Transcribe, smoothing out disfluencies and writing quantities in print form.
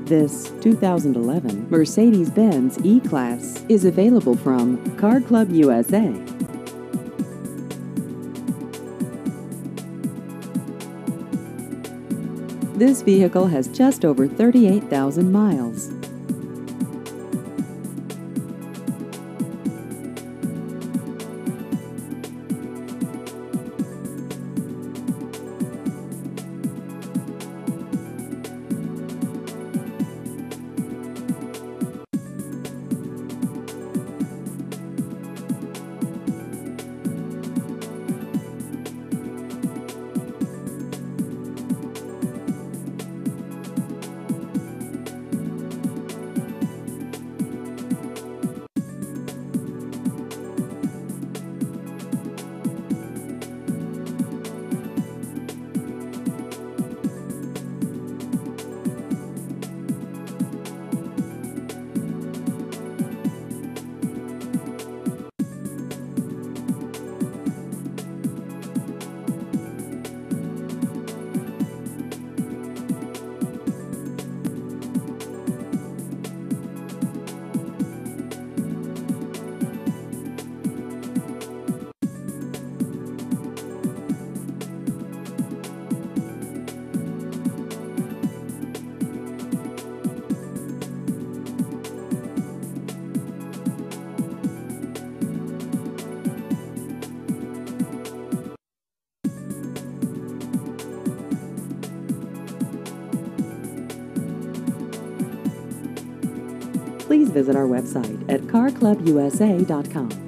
This 2011 Mercedes-Benz E-Class is available from Car Club USA. This vehicle has just over 38,000 miles. Please visit our website at carclubusa.com.